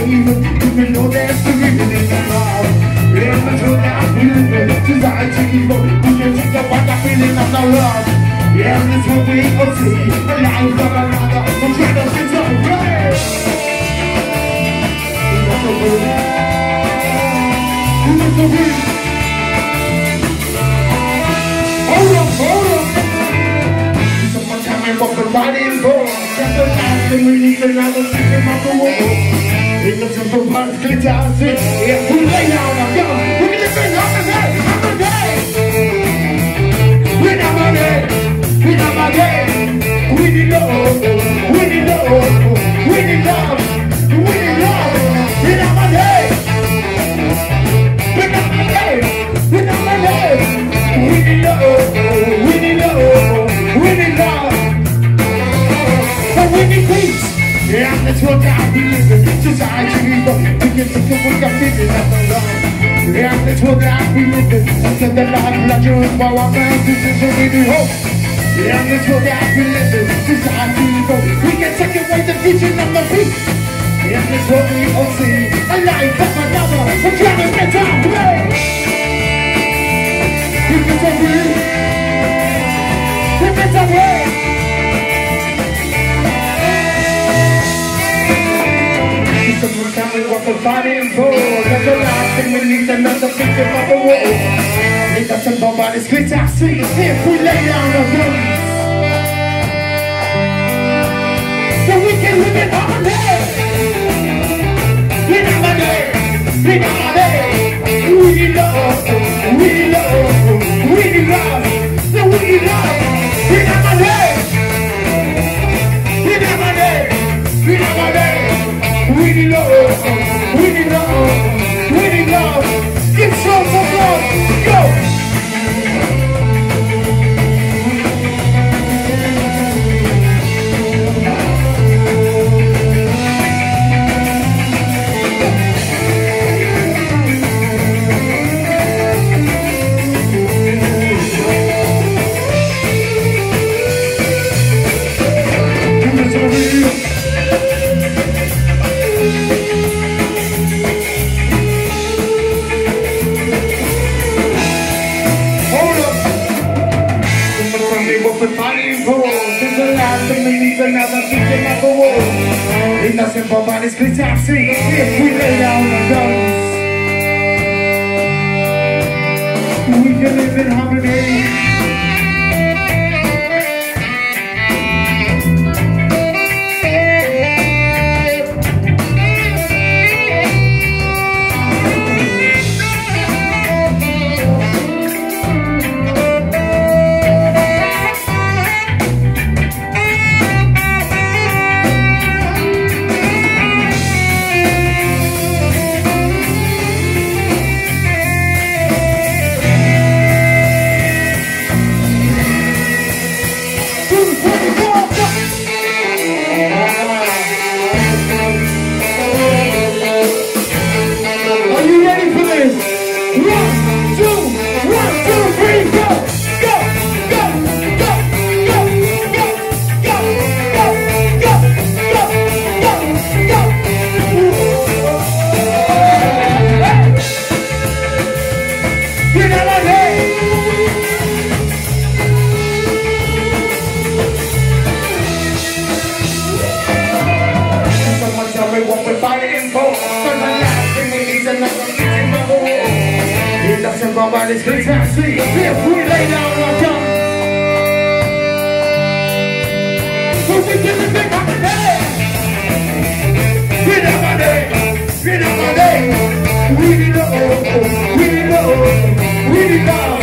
even though there's the reason in the love. And until now, we live in desire to evil. We can take the one that feeling of no love. Yeah, this will be a see a life of another. I'm trying to sit up, right? Who's the reason? Hold up. Someone tell me what the fighting for. That's the last thing we need, another system of the world. In the simple parts, glitch out, sit. If we lay down our guns, we're gonna bring on the day, on the day. We're not my day, we're not my day. We need love, we need love, we need love, we need love. We're not my day, we're not my day, we're not my day. We need love, we need love, we need love. But we need peace. Yeah, that's what I believe in. Society, we can think of what I'm feeling at the love. Yeah, that's what I believe in. Until the life larger and more our minds, this is what we do hope. Yeah, that's what I believe in. Society, we can take away the vision of the peace. Yeah, that's what we all see. A life of another, we're trying to get our way. You can take it. You can take it. Someone tell me what we're fighting for. That's the last thing we need, another victim of the war. It doesn't nobody split our seats if we lay down our guns. So we can live in harmony. In harmony, in harmony. We need love, we need love, we need love. So we need love. In harmony, in harmony, in harmony. We need love, we need love, we need love. Give some love, go! Another victim of the war. It doesn't provide us clear time see if we lay down our guns. We can live in harmony. What we're fighting for. But the last thing we need another victim of the war. It doesn't provide us clear time see if we lay down our guns. So we can live in harmony. In harmony, in harmony. We need love, we need love, we need love.